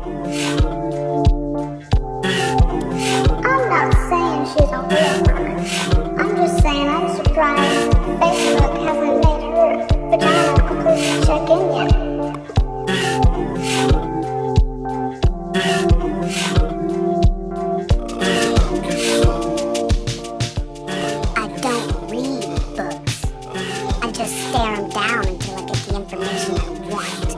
I'm not saying she's a whore. I'm just saying I'm surprised Facebook hasn't made her vagina completely check in yet. I don't read books. I just stare them down until I get the information I want.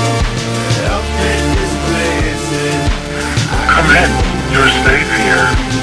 You're safe here.